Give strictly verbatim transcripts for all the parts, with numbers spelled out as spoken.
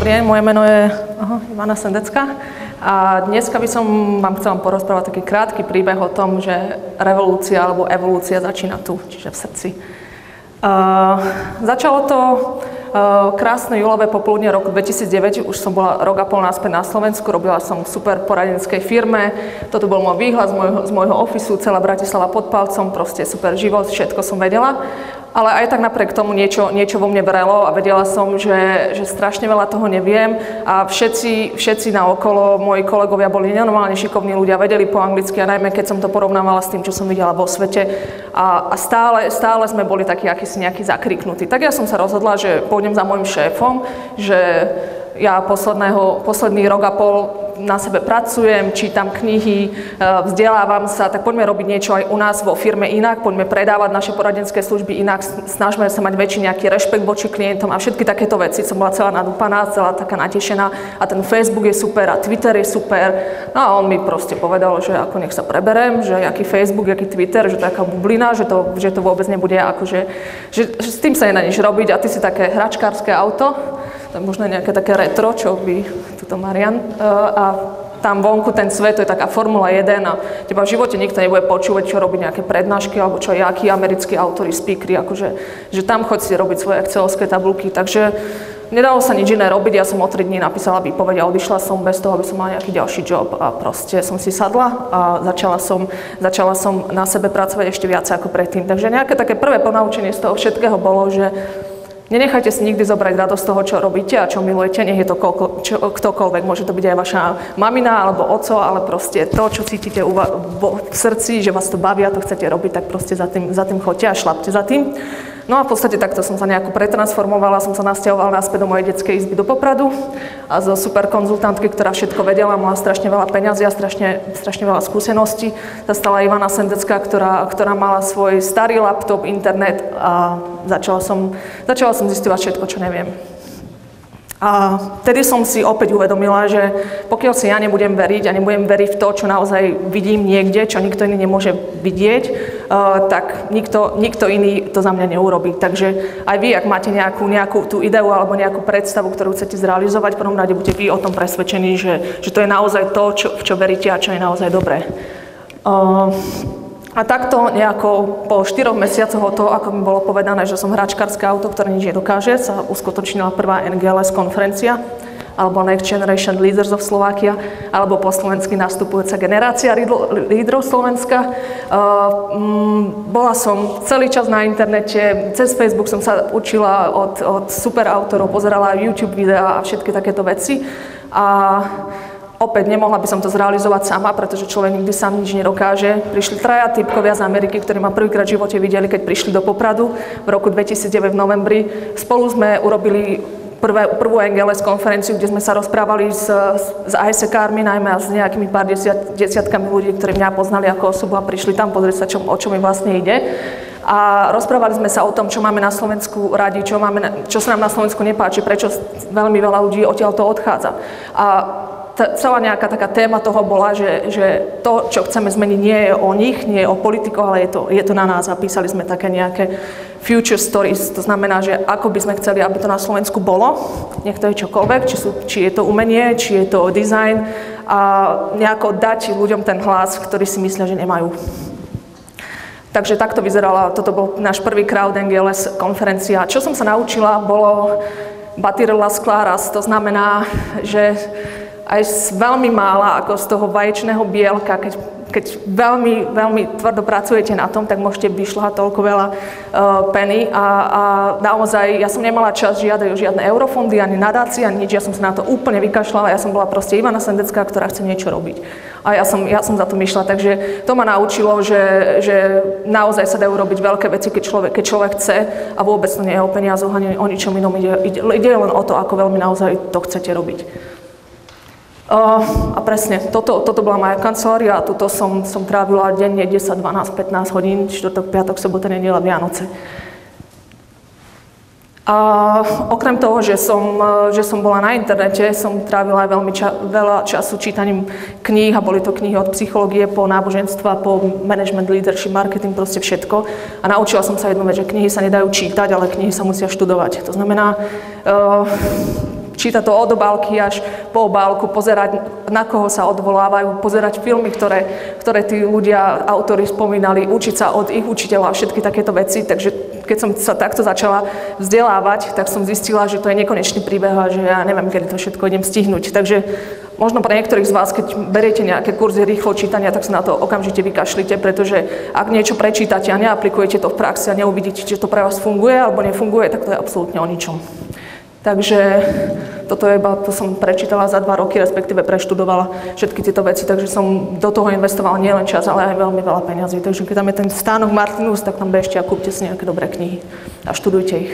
Dobrý deň, moje meno je aha, Ivana Sendecká a dneska by som vám chcela porozprávať taký krátky príbeh o tom, že revolúcia alebo evolúcia začína tu, čiže v srdci. Uh, začalo to uh, krásne júlové popoludne roku dvetisícdeväť, už som bola rok a pol naspäť na Slovensku, robila som v super poradenskej firme, toto bol môj výhľad z môjho, z môjho ofisu, celá Bratislava pod palcom, proste super život, všetko som vedela. Ale aj tak napriek tomu niečo, niečo vo mne vrelo a vedela som, že, že strašne veľa toho neviem a všetci, všetci naokolo, moji kolegovia boli nenormálne šikovní ľudia, vedeli po anglicky a najmä keď som to porovnávala s tým, čo som videla vo svete a, a stále, stále sme boli takí akýsi nejakí zakriknutí. Tak ja som sa rozhodla, že pôjdem za môjim šéfom, že ja posledného, posledný rok a pol na sebe pracujem, čítam knihy, vzdelávam sa, tak poďme robiť niečo aj u nás vo firme inak, poďme predávať naše poradenské služby inak, snažme sa mať väčší nejaký rešpekt voči klientom a všetky takéto veci. Som bola celá nadúpaná, celá taká natešená a ten Facebook je super a Twitter je super. No a on mi proste povedal, že ako nech sa preberem, že aký Facebook, aký Twitter, že to je taká bublina, že to, že to vôbec nebude akože, že, že s tým sa nedá nič robiť a ty si také hračkárske auto, to je možno nejaké také retro, čo by tuto Marian. A tam vonku ten svet, to je taká Formula jeden a teba v živote nikto nebude počúvať, čo robí nejaké prednášky alebo čo jakí americkí autori, speakery, akože, že tam choď si robiť svoje excelovské tabulky. Takže nedalo sa nič iné robiť, ja som o tri dní napísala výpoveď a odišla som bez toho, aby som mala nejaký ďalší job a proste som si sadla a začala som, začala som na sebe pracovať ešte viac ako predtým. Takže nejaké také prvé ponaučenie z toho všetkého bolo, že nenechajte si nikdy zobrať radosť z toho, čo robíte a čo milujete, nech je to koľko, čo, ktokoľvek. Môže to byť aj vaša mamina alebo oco, ale proste to, čo cítite u va- v srdci, že vás to baví a to chcete robiť, tak proste za tým, za tým choďte a šlapte za tým. No a v podstate takto som sa nejako pretransformovala, som sa nasťahovala naspäť do mojej detskej izby do Popradu a zo super konzultantky, ktorá všetko vedela, mala strašne veľa peňazí a strašne, strašne veľa skúseností. Sa stala Ivana Sendecká, ktorá, ktorá mala svoj starý laptop, internet a začala som, začala som zisťovať všetko, čo neviem. A vtedy som si opäť uvedomila, že pokiaľ si ja nebudem veriť a nebudem veriť v to, čo naozaj vidím niekde, čo nikto iný nemôže vidieť, uh, tak nikto, nikto iný to za mňa neurobí. Takže aj vy, ak máte nejakú, nejakú tú ideu alebo nejakú predstavu, ktorú chcete zrealizovať, v prvom rade buďte vy o tom presvedčení, že, že to je naozaj to, čo, v čo veríte a čo je naozaj dobré. Uh, A takto nejako po štyroch mesiacoch od toho, ako mi bolo povedané, že som hračkárske auto, ktoré nič nedokáže, sa uskutočnila prvá en gé el es konferencia, alebo Next Generation Leaders of Slovakia, alebo po slovensky nastupujúca generácia lídrov Slovenska. Uh, mm, bola som celý čas na internete, cez Facebook som sa učila od, od super autorov, pozerala YouTube videá a všetky takéto veci. A opäť nemohla by som to zrealizovať sama, pretože človek nikdy sám nič nedokáže. Prišli traja typkovia z Ameriky, ktorí ma prvýkrát v živote videli, keď prišli do Popradu v roku dvetisícdeväť v novembri. Spolu sme urobili prvé, prvú en gé el es konferenciu, kde sme sa rozprávali s, s í sekármi, najmä s nejakými pár desiat, desiatkami ľudí, ktorí mňa poznali ako osobu a prišli tam pozrieť sa, čo, o čo mi vlastne ide. A rozprávali sme sa o tom, čo máme na Slovensku radi, čo, máme na, čo sa nám na Slovensku nepáči, prečo veľmi veľa ľudí odtiaľto odchádza. A celá nejaká taká téma toho bola, že, že to, čo chceme zmeniť, nie je o nich, nie je o politikoch, ale je to, je to na nás. A písali sme také nejaké future stories, to znamená, že ako by sme chceli, aby to na Slovensku bolo, nech to je čokoľvek, či, sú, či je to umenie, či je to design a nejako dať ľuďom ten hlas, ktorý si myslia, že nemajú. Takže takto vyzerala, toto bol náš prvý crowd en gé el es konferencia. Čo som sa naučila, bolo batir las claras, to znamená, že aj z veľmi mála, ako z toho vaječného bielka, keď, keď veľmi, veľmi tvrdo pracujete na tom, tak môžete vyšľahať toľko veľa uh, peny a, a naozaj, ja som nemala čas žiadať o žiadne eurofondy, ani nadácie, ani nič, ja som sa na to úplne vykašľala, ja som bola proste Ivana Sendecká, ktorá chce niečo robiť. A ja som, ja som za to myšla, takže to ma naučilo, že, že naozaj sa dajú robiť veľké veci, keď človek, keď človek chce a vôbec to nie je o peniazoch, ani o ničom inom, ide, ide, ide len o to, ako veľmi naozaj to chcete robiť. Uh, a presne, toto, toto bola moja kancelária a tuto som, som trávila denne desať, dvanásť, pätnásť hodín, štvrtok, piatok, sobota, nedeľa, Vianoce. A okrem toho, že som, že som bola na internete, som trávila aj veľmi ča, veľa času čítaním kníh a boli to knihy od psychológie po náboženstva, po management, leadership, marketing, proste všetko. A naučila som sa jednu vec, že knihy sa nedajú čítať, ale knihy sa musia študovať. To znamená, uh, čítať to od obálky až po obálku, pozerať, na koho sa odvolávajú, pozerať filmy, ktoré, ktoré tí ľudia, autori spomínali, učiť sa od ich učiteľa a všetky takéto veci. Takže keď som sa takto začala vzdelávať, tak som zistila, že to je nekonečný príbeh a že ja neviem, kedy to všetko idem stihnúť. Takže možno pre niektorých z vás, keď beriete nejaké kurzy rýchlo čítania, tak sa na to okamžite vykašlite, pretože ak niečo prečítate a neaplikujete to v praxi a neuvidíte, či to pre vás funguje alebo nefunguje, tak to je absolútne o ničom. Takže toto je iba, to som prečítala za dva roky, respektíve preštudovala všetky tieto veci, takže som do toho investovala nielen čas, ale aj veľmi veľa peňazí. Takže keď tam je ten stánok Martinus, tak tam bežte a kúpte si nejaké dobré knihy a študujte ich.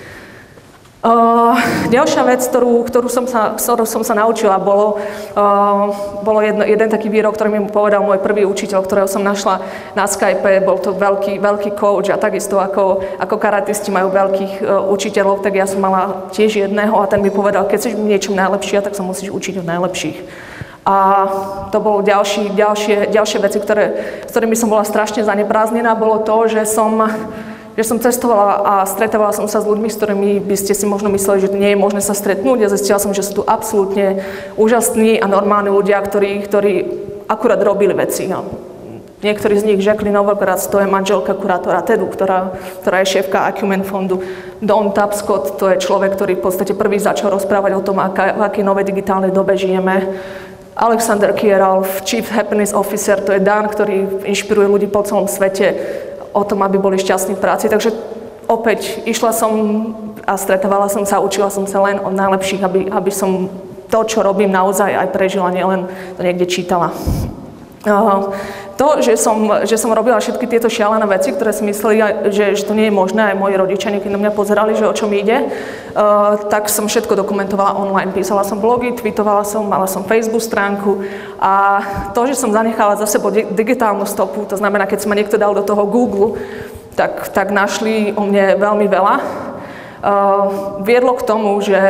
Uh, ďalšia vec, ktorú, ktorú, som sa, ktorú som sa naučila, bolo, uh, bolo jedno, jeden taký výrok, ktorý mi povedal môj prvý učiteľ, ktorého som našla na Skype. Bol to veľký, veľký coach a takisto ako, ako karatisti majú veľkých uh, učiteľov, tak ja som mala tiež jedného a ten mi povedal, keď chceš byť niečom najlepšie, tak sa musíš učiť od najlepších. A to bolo ďalší, ďalšie, ďalšie veci, ktoré, s ktorými som bola strašne zaneprázdnená, bolo to, že som že som cestovala a stretávala som sa s ľuďmi, s ktorými by ste si možno mysleli, že nie je možné sa stretnúť. Ja zistila som, že sú tu absolútne úžasní a normálni ľudia, ktorí, ktorí akurát robili veci. No. Niektorí z nich, Jacqueline Novogratz, to je manželka kurátora TEDu, ktorá, ktorá je šéfka Acumen fondu. Don Tapscott, to je človek, ktorý v podstate prvý začal rozprávať o tom, aká, v akej novej digitálnej dobe žijeme. Alexander Kieralf, Chief Happiness Officer, to je Dan, ktorý inšpiruje ľudí po celom svete o tom, aby boli šťastní v práci. Takže opäť išla som a stretávala som sa, učila som sa len od najlepších, aby, aby som to, čo robím, naozaj aj prežila, nielen to niekde čítala. Uh, to, že som, že som robila všetky tieto šialené veci, ktoré si mysleli, že, že to nie je možné, aj moji rodičia niekedy na mňa pozerali, že o čom ide, uh, tak som všetko dokumentovala online. Písala som blogy, tweetovala som, mala som Facebook stránku a to, že som zanechala za sebou digitálnu stopu, to znamená, keď si ma niekto dal do toho Google, tak, tak našli o mne veľmi veľa. Uh, viedlo k tomu, že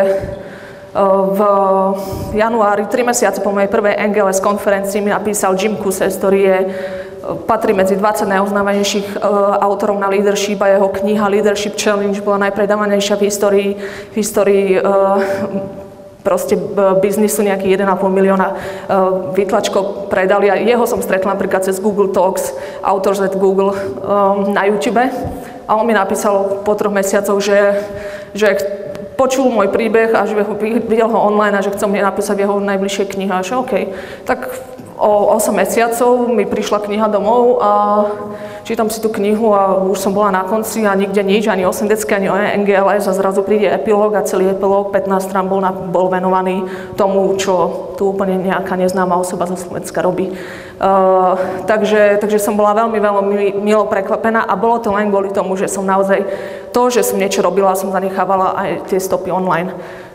v januári, tri mesiace po mojej prvej N G L S konferencii mi napísal Jim Kouzes, ktorý je, patrí medzi dvadsať najuznávanejších uh, autorov na leadership a jeho kniha Leadership Challenge bola najpredávanejšia v histórii, v histórii uh, proste biznisu, nejakých jeden a pol milióna uh, výtlačkov predali a jeho som stretla napríklad cez Google Talks, Authors at Google um, na YouTube a on mi napísal po troch mesiacoch, že, že počul môj príbeh a že videl ho online a že chcel mne napísať jeho najbližšie knihy. A že OK, tak o osem mesiacov mi prišla kniha domov a čítam si tú knihu a už som bola na konci a nikde nič, ani o Sendecké, ani o N G L S a zrazu príde epilóg a celý epilóg pätnásť strán bol, na, bol venovaný tomu, čo tu úplne nejaká neznáma osoba zo Slovenska robí. Uh, takže, takže som bola veľmi, veľmi milo prekvapená a bolo to len kvôli tomu, že som naozaj to, že som niečo robila, som zanechávala aj tie stopy online.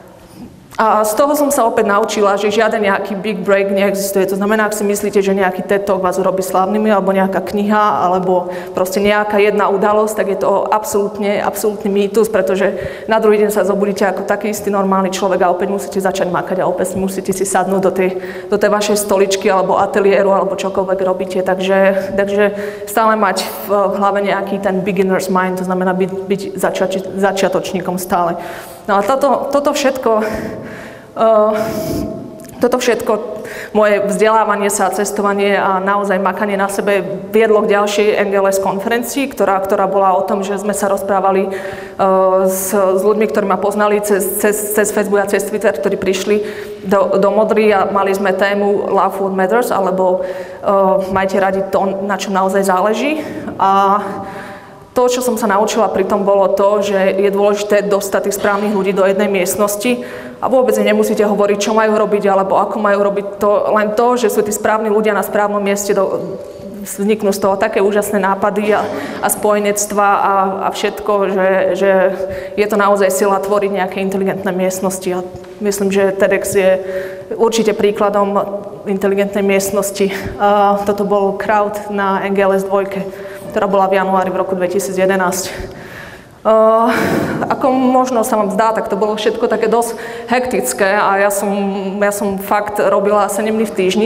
A z toho som sa opäť naučila, že žiaden nejaký big break neexistuje. To znamená, ak si myslíte, že nejaký TED Talk vás urobí slávnymi, alebo nejaká kniha, alebo proste nejaká jedna udalosť, tak je to absolútne, absolútny mýtus, pretože na druhý deň sa zobudíte ako taký istý normálny človek a opäť musíte začať makať a opäť musíte si sadnúť do tej, do tej vašej stoličky alebo ateliéru, alebo čokoľvek robíte. Takže, takže stále mať v hlave nejaký ten beginner's mind, to znamená byť, byť začiat, začiatočníkom stále. No a toto, toto všetko, uh, toto všetko, moje vzdelávanie sa, cestovanie a naozaj makanie na sebe viedlo k ďalšej N G L S konferencii, ktorá, ktorá bola o tom, že sme sa rozprávali uh, s, s ľuďmi, ktorí ma poznali cez, cez, cez Facebook a cez Twitter, ktorí prišli do, do Modry a mali sme tému Love What Matters, alebo uh, majte radi to, na čom naozaj záleží. A to, čo som sa naučila pri tom, bolo to, že je dôležité dostať tých správnych ľudí do jednej miestnosti a vôbec nemusíte hovoriť, čo majú robiť alebo ako majú robiť to. Len to, že sú tí správni ľudia na správnom mieste, do, vzniknú z toho také úžasné nápady a, a spojenectva a, a všetko, že, že je to naozaj sila tvoriť nejaké inteligentné miestnosti. A myslím, že TEDx je určite príkladom inteligentnej miestnosti. A toto bol crowd na N G L S dva, ktorá bola v januári v roku dvetisíc jedenásť. Uh, ako možno sa vám zdá, tak to bolo všetko také dosť hektické a ja som, ja som fakt robila sedem dní v týždni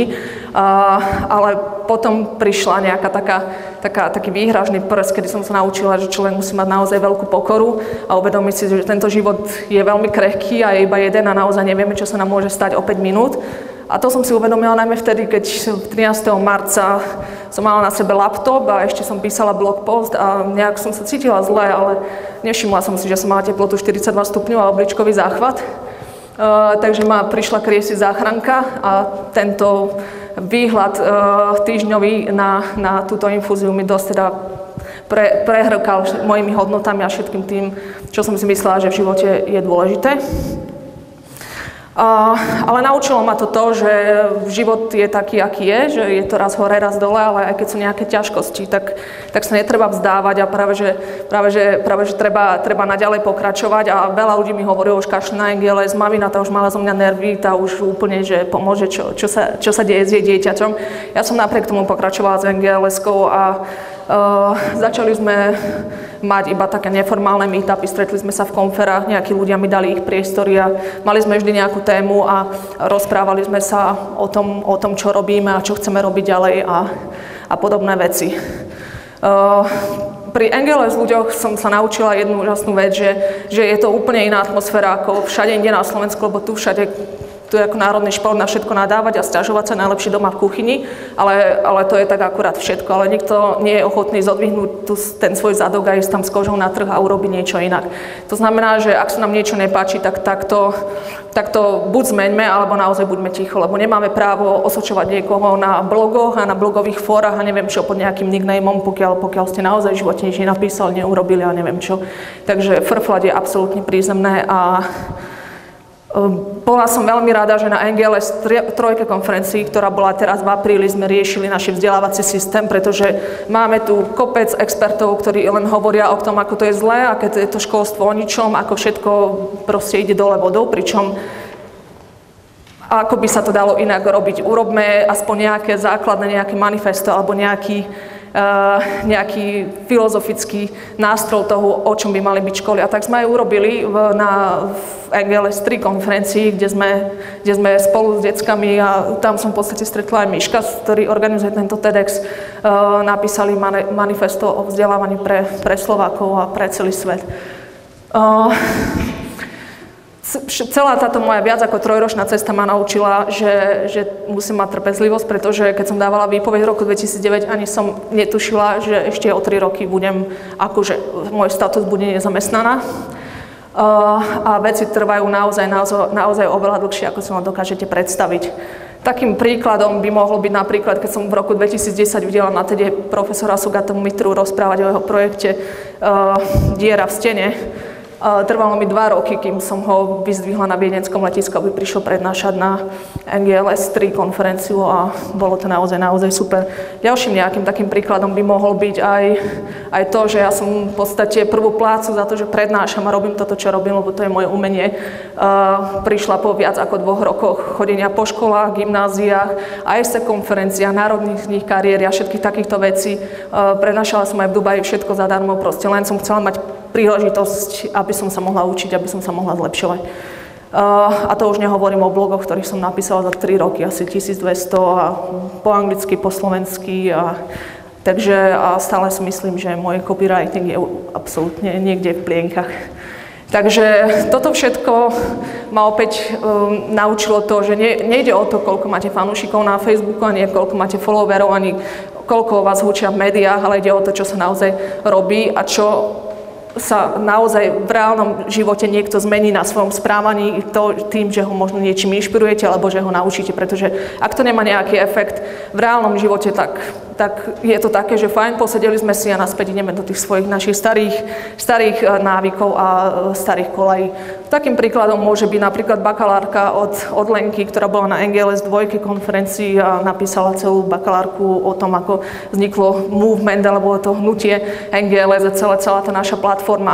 ale potom prišla nejaká taká, taká, taký výhražný prst, kedy som sa naučila, že človek musí mať naozaj veľkú pokoru a uvedomiť si, že tento život je veľmi krehký a je iba jeden a naozaj nevieme, čo sa nám môže stať o päť minút. A to som si uvedomila najmä vtedy, keď trinásteho marca som mala na sebe laptop a ešte som písala blog post a nejak som sa cítila zle, ale nevšimla som si, že som mala teplotu štyridsaťdva stupňov a obličkový záchvat. Uh, takže ma prišla kriesiť záchranka a tento výhľad uh, týždňový na, na túto infúziu mi dosť teda pre, prehrkal mojimi hodnotami a všetkým tým, čo som si myslela, že v živote je dôležité. Uh, ale naučilo ma to to, že život je taký, aký je, že je to raz hore, raz dole, ale aj keď sú nejaké ťažkosti, tak, tak sa netreba vzdávať a práve, že, práve, že, práve, že treba, treba naďalej pokračovať a veľa ľudí mi hovorilo, už kašli na en gé el es, mamina, tá už mala zo mňa nervy, tá už úplne, že pomôže, čo, čo, sa, čo sa deje s jej dieťaťom. Ja som napriek tomu pokračovala s en gé el eskou a Uh, začali sme mať iba také neformálne meetupy, stretli sme sa v konferách, nejakí ľudia mi dali ich priestory a mali sme vždy nejakú tému a rozprávali sme sa o tom, o tom čo robíme a čo chceme robiť ďalej a, a podobné veci. Uh, pri en gé el es ľuďoch som sa naučila jednu úžasnú vec, že, že je to úplne iná atmosféra ako všade inde na Slovensku, lebo tu všade tu je ako národný šport na všetko nadávať a sťažovať sa najlepšie doma v kuchyni, ale, ale to je tak akurát všetko. Ale nikto nie je ochotný zodvihnúť tu, ten svoj zadok a ísť tam s kožou na trh a urobiť niečo inak. To znamená, že ak sa nám niečo nepáči, tak takto, takto buď zmeňme, alebo naozaj buďme ticho, lebo nemáme právo osočovať niekoho na blogoch a na blogových fórach a neviem čo pod nejakým nicknameom, pokiaľ, pokiaľ ste naozaj v živote nič nenapísali, neurobili a neviem čo. Takže frflať je absolútne prízemné a bola som veľmi rada, že na en gé el es trojke konferencii, ktorá bola teraz v apríli, sme riešili náš vzdelávací systém, pretože máme tu kopec expertov, ktorí len hovoria o tom, ako to je zlé, aké je to školstvo o ničom, ako všetko proste ide dole vodou, pričom ako by sa to dalo inak robiť. Urobme aspoň nejaké základné, nejaké manifesto alebo nejaký Uh, nejaký filozofický nástroj toho, o čom by mali byť školy. A tak sme aj urobili v, na, v en gé el es tri konferencii, kde sme, kde sme spolu s deckami a tam som v podstate stretla aj Miška, ktorý organizuje tento TEDx, uh, napísali mani, manifesto o vzdelávaní pre, pre Slovákov a pre celý svet. Uh, Celá táto moja viac ako trojročná cesta ma naučila, že, že musím mať trpezlivosť, pretože keď som dávala výpoveď v roku dvetisícdeväť, ani som netušila, že ešte o tri roky budem, akože môj status bude nezamestnaná. Uh, a veci trvajú naozaj, naozaj, naozaj oveľa dlhšie, ako si len dokážete predstaviť. Takým príkladom by mohlo byť napríklad, keď som v roku dvetisícdesať videla na TEDe profesora Sugata Mitru rozprávať o jeho projekte uh, Diera v stene. Trvalo mi dva roky, kým som ho vyzdvihla na viedenskom letisku, aby prišiel prednášať na en gé el es tri konferenciu a bolo to naozaj, naozaj super. Ďalším nejakým takým príkladom by mohol byť aj, aj to, že ja som v podstate prvú plácu za to, že prednášam a robím toto, čo robím, lebo to je moje umenie. Uh, prišla po viac ako dvoch rokoch chodenia po školách, gymnáziách, á es é konferenciách, národných kníh, kariéry a všetkých takýchto vecí. Uh, prednášala som aj v Dubaji všetko zadarmo, proste len som chcela mať príležitosť, aby som sa mohla učiť, aby som sa mohla zlepšovať. Uh, a to už nehovorím o blogoch, ktorých som napísala za tri roky, asi tisícdvesto a po anglicky, po slovensky. A, takže a stále si myslím, že môj copywriting je absolútne niekde v plienkach. Takže toto všetko ma opäť um, naučilo to, že ne, nejde o to, koľko máte fanúšikov na Facebooku, ani koľko máte followerov, ani koľko vás hučia v médiách, ale ide o to, čo sa naozaj robí a čo sa naozaj v reálnom živote niekto zmení na svojom správaní to, tým, že ho možno niečím inšpirujete alebo že ho naučíte, pretože ak to nemá nejaký efekt v reálnom živote, tak, tak je to také, že fajn, posedeli sme si a naspäť ideme do tých svojich našich starých, starých návykov a starých kolají. Takým príkladom môže byť napríklad bakalárka od, od Lenky, ktorá bola na en gé el es dvojke konferencii a napísala celú bakalárku o tom, ako vzniklo movement, alebo to hnutie en gé el es a celá, celá tá naša platforma.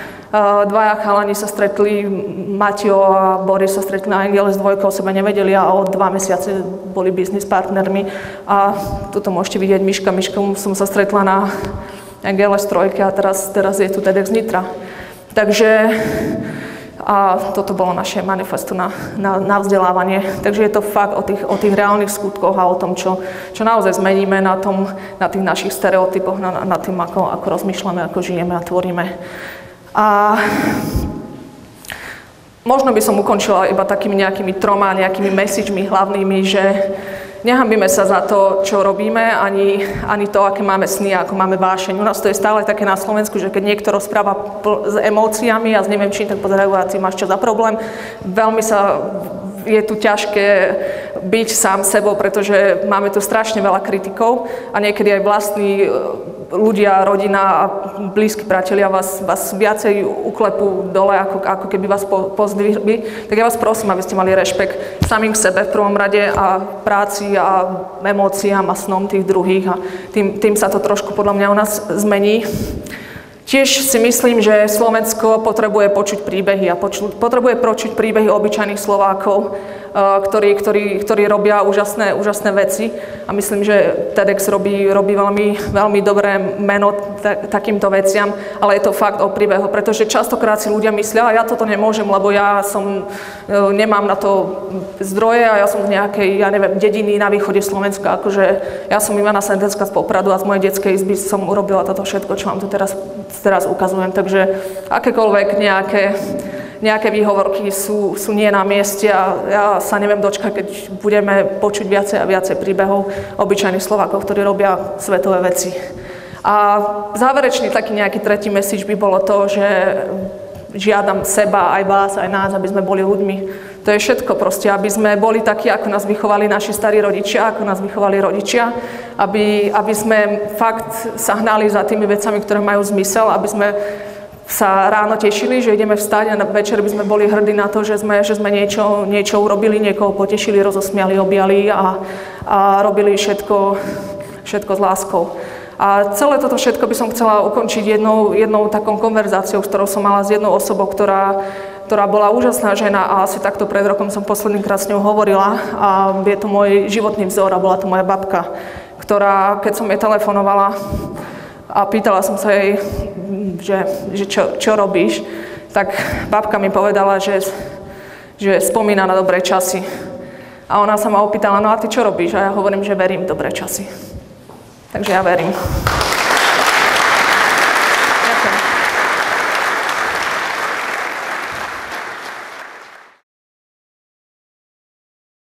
Dvaja chalani sa stretli, Mateo a Boris sa stretli na en gé el es dvojke, o sebe nevedeli a o dva mesiace boli business partnermi. A tuto môžete vidieť Miška. Miškom som sa stretla na en gé el es trojke a teraz, teraz je tu TEDx Nitra. Takže A toto bolo naše manifesto na, na, na vzdelávanie. Takže je to fakt o tých, o tých reálnych skutkoch a o tom, čo, čo naozaj zmeníme na, tom, na tých našich stereotypoch, na, na tým, ako, ako rozmýšľame, ako žijeme a tvoríme. A možno by som ukončila iba takými nejakými troma, nejakými messagemi hlavnými, že nehambíme sa za to, čo robíme, ani, ani to, aké máme sny, ako máme vášeň. U nás to je stále také na Slovensku, že keď niekto rozpráva pl- s emóciami a s neviem čím, tak pozerajú, a ty máš čo za problém. Veľmi sa je tu ťažké byť sám sebou, pretože máme tu strašne veľa kritikov a niekedy aj vlastní ľudia, rodina a blízki priatelia vás, vás viacej uklepú dole, ako, ako keby vás po, pozdvihli. Tak ja vás prosím, aby ste mali rešpekt samým k sebe v prvom rade a práci a emóciám a snom tých druhých a tým, tým sa to trošku podľa mňa u nás zmení. Tiež si myslím, že Slovensko potrebuje počuť príbehy a poču, potrebuje počuť príbehy obyčajných Slovákov, ktorí, ktorí, ktorí robia úžasné, úžasné veci a myslím, že TEDx robí, robí veľmi, veľmi dobré meno t- takýmto veciam, ale je to fakt o príbehu, pretože častokrát si ľudia myslia, ja toto nemôžem, lebo ja som, nemám na to zdroje a ja som z nejakej, ja neviem, dediny na východe Slovenska, akože ja som Ivana Sendecká z Popradu a z mojej detskej izby som urobila toto všetko, čo vám tu teraz, teraz ukazujem, takže akékoľvek nejaké Nejaké výhovorky sú, sú nie na mieste a ja sa neviem dočkať, keď budeme počuť viacej a viacej príbehov obyčajných Slovákov, ktorí robia svetové veci. A záverečný taký nejaký tretí message by bolo to, že žiadam seba, aj vás, aj nás, aby sme boli ľuďmi. To je všetko proste, aby sme boli takí, ako nás vychovali naši starí rodičia, ako nás vychovali rodičia, aby, aby sme fakt sa hnali za tými vecami, ktoré majú zmysel, aby sme sa ráno tešili, že ideme vstať a na večer by sme boli hrdí na to, že sme, že sme niečo, niečo urobili, niekoho potešili, rozosmiali, objali a, a robili všetko, všetko s láskou. A celé toto všetko by som chcela ukončiť jednou, jednou takou konverzáciou, s ktorou som mala s jednou osobou, ktorá, ktorá bola úžasná žena a asi takto pred rokom som poslednýkrát s ňou hovorila a je to môj životný vzor a bola to moja babka, ktorá, keď som jej telefonovala a pýtala som sa jej, že, že čo, čo robíš, tak babka mi povedala, že, že spomína na dobré časy. A ona sa ma opýtala, no a ty čo robíš? A ja hovorím, že verím v dobré časy. Takže ja verím.